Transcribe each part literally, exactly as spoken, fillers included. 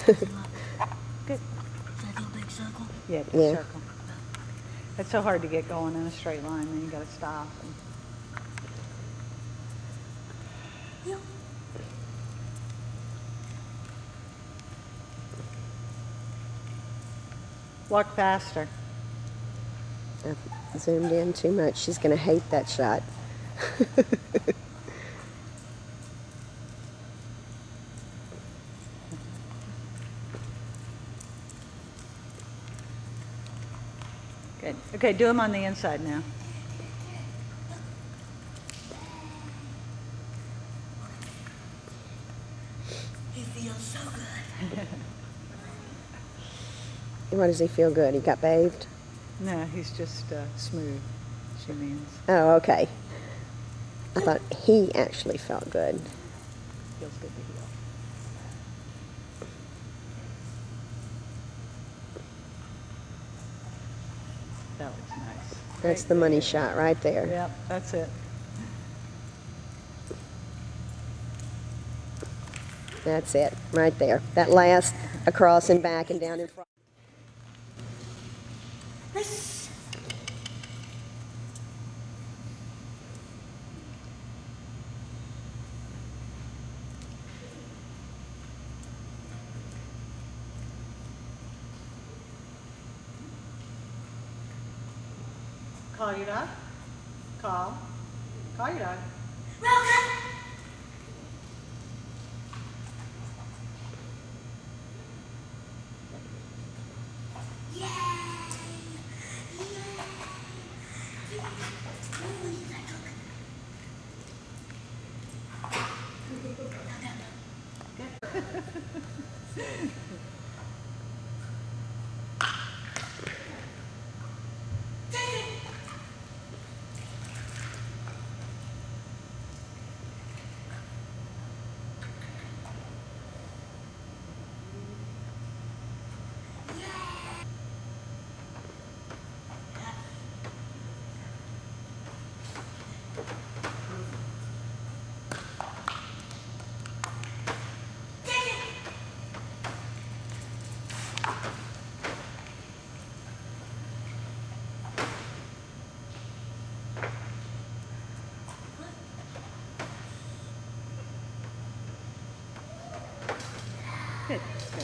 Good. Should I do a big circle? Yeah, big Yeah. circle. It's so hard to get going in a straight line, then you gotta stop. And Yeah. walk faster. I zoomed in too much. She's going to hate that shot. Good. Okay, do them on the inside now. He feels so good. Why does he feel good? He got bathed? No, he's just uh, smooth, she means. Oh, okay. I thought he actually felt good. Feels good to heal. That looks nice. That's Right the money there. shot right there. Yep, that's it. That's it, right there. That last across and back and down in front. Nice. Call your dog. Call. Call your dog. Welcome. Yay! Yay! Ooh, that took. Good. Good.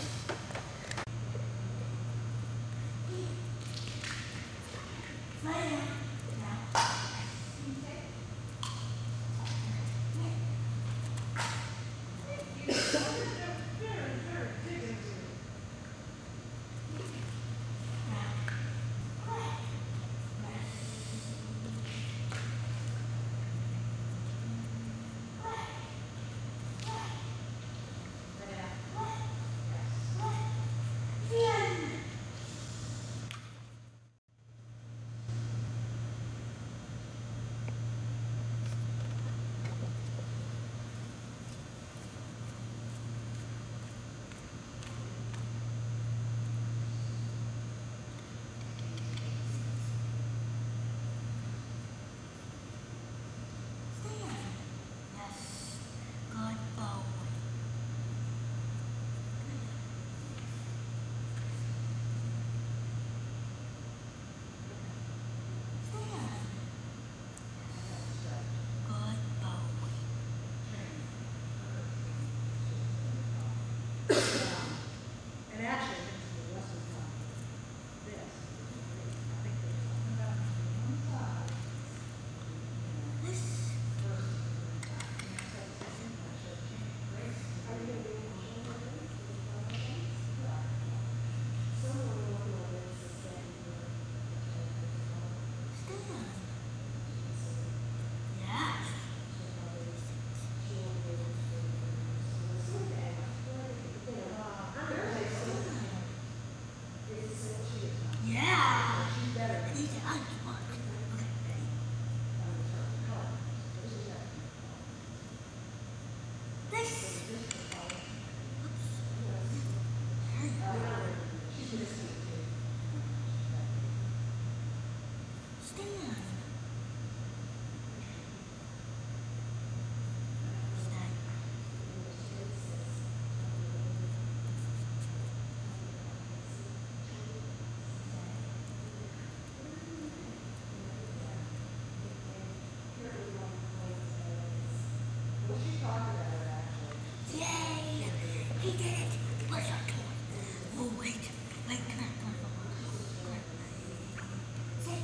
He did it. Where's our toy? Oh, wait. Wait, come on, come on, come on. Come on. Sit.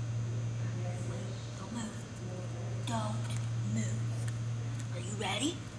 Wait, don't move. Don't move. Are you ready?